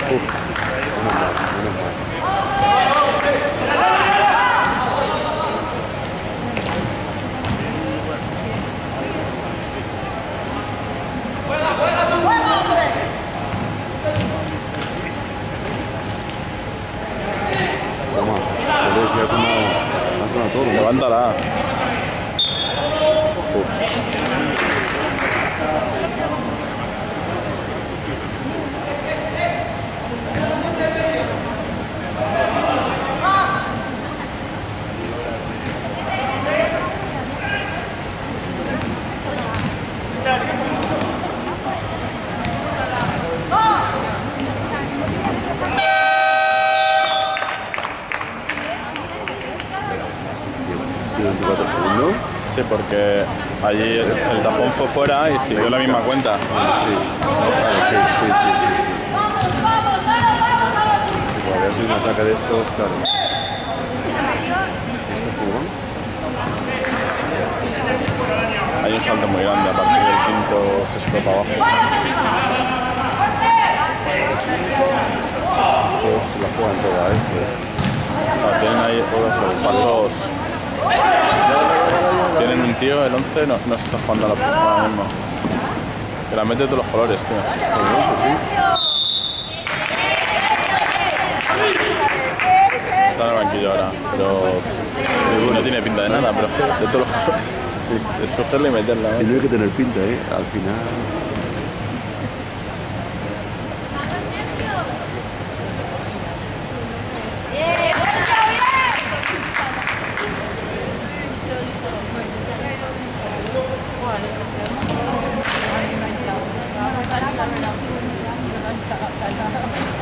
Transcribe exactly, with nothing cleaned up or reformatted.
Uf, menos mal, menos mal. Toma, joder, si ha sonado, ha sonado todo. Levántala. Uf. veinticuatro segundos. Sí, porque allí el, el tapón fue fuera y siguió la misma cuenta. Sí, vale, sí, sí, sí, sí, sí. Todavía si un ataque de estos, claro. ¿Este jugó? Hay un salto muy grande, a partir del quinto se escopa abajo. Estos se la juegan toda, ¿eh? Ah, tienen ahí pasos. Tienen un tío, el once, no, no se está jugando a la ahora mismo. Que la mete de todos los colores, tío. Está en el banquillo ahora, pero no tiene pinta de nada, pero de todos los colores. Escogerla y meterla, ¿eh? Si no hay que tener pinta, ¿eh? Al final... Vale,